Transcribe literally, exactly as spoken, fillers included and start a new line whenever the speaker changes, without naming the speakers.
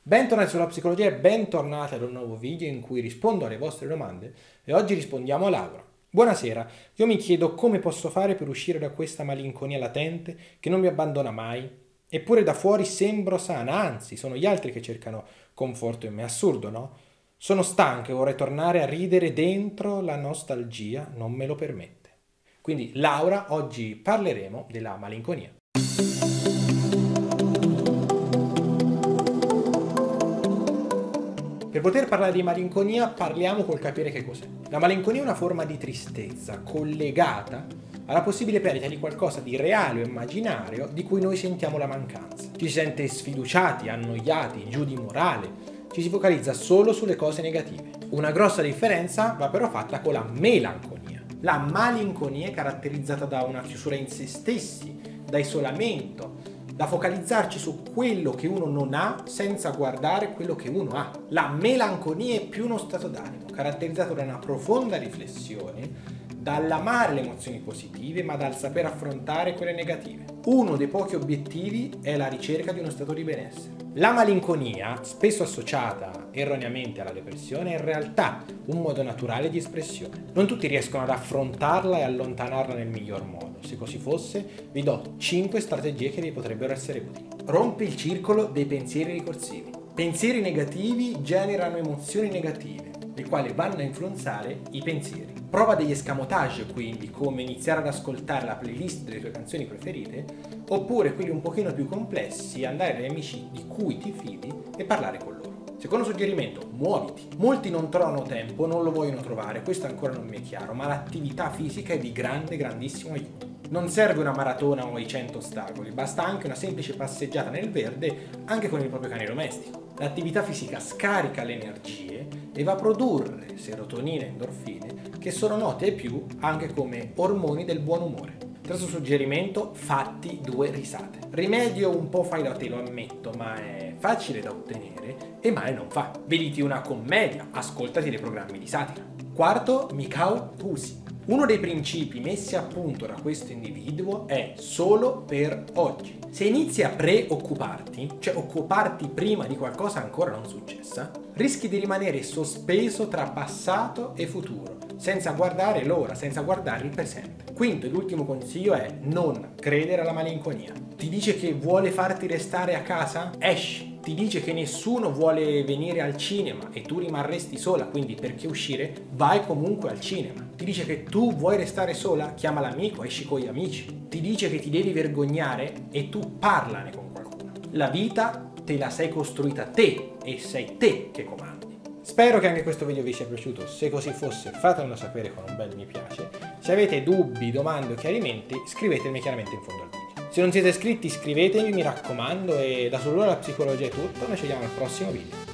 Bentornati sulla psicologia e bentornati ad un nuovo video in cui rispondo alle vostre domande e oggi rispondiamo a Laura. Buonasera, io mi chiedo come posso fare per uscire da questa malinconia latente che non mi abbandona mai, eppure da fuori sembro sana, anzi sono gli altri che cercano conforto in me, assurdo no? Sono stanco e vorrei tornare a ridere dentro, la nostalgia non me lo permette. Quindi Laura, oggi parleremo della malinconia. Per poter parlare di malinconia parliamo col capire che cos'è. La malinconia è una forma di tristezza collegata alla possibile perdita di qualcosa di reale o immaginario di cui noi sentiamo la mancanza. Ci si sente sfiduciati, annoiati, giù di morale, ci si focalizza solo sulle cose negative. Una grossa differenza va però fatta con la melanconia. La malinconia è caratterizzata da una chiusura in se stessi, da isolamento, da focalizzarci su quello che uno non ha senza guardare quello che uno ha. La melanconia è più uno stato d'animo, caratterizzato da una profonda riflessione, dall'amare le emozioni positive, ma dal saper affrontare quelle negative. Uno dei pochi obiettivi è la ricerca di uno stato di benessere. La malinconia, spesso associata erroneamente alla depressione, è in realtà un modo naturale di espressione. Non tutti riescono ad affrontarla e allontanarla nel miglior modo. Se così fosse, vi do cinque strategie che vi potrebbero essere utili. Rompi il circolo dei pensieri ricorsivi. Pensieri negativi generano emozioni negative, le quali vanno a influenzare i pensieri. Prova degli escamotage, quindi, come iniziare ad ascoltare la playlist delle tue canzoni preferite, oppure quelli un pochino più complessi, andare dagli amici di cui ti fidi e parlare con loro. Secondo suggerimento, muoviti. Molti non trovano tempo, non lo vogliono trovare, questo ancora non mi è chiaro, ma l'attività fisica è di grande, grandissimo aiuto. Non serve una maratona o i cento ostacoli, basta anche una semplice passeggiata nel verde, anche con il proprio cane domestico. L'attività fisica scarica le energie e va a produrre serotonina e endorfine, che sono note ai più anche come ormoni del buon umore. Terzo suggerimento, fatti due risate. Rimedio un po' fai da te, lo ammetto, ma è facile da ottenere e male non fa. Vediti una commedia, ascoltati dei programmi di satira. Quarto, Mikao Pusi. Uno dei principi messi a punto da questo individuo è solo per oggi. Se inizi a preoccuparti, cioè occuparti prima di qualcosa ancora non successa, rischi di rimanere sospeso tra passato e futuro, senza guardare l'ora, senza guardare il presente. Quinto ed ultimo consiglio è non credere alla malinconia. Ti dice che vuole farti restare a casa? Esci. Ti dice che nessuno vuole venire al cinema e tu rimarresti sola, quindi perché uscire? Vai comunque al cinema. Ti dice che tu vuoi restare sola? Chiama l'amico, esci con gli amici. Ti dice che ti devi vergognare e tu parlane con qualcuno. La vita te la sei costruita te e sei te che comandi. Spero che anche questo video vi sia piaciuto, se così fosse fatemelo sapere con un bel mi piace. Se avete dubbi, domande o chiarimenti scrivetemi chiaramente in fondo al video. Se non siete iscritti iscrivetevi, mi raccomando, e da Solo la psicologia è tutto, noi ci vediamo al prossimo video.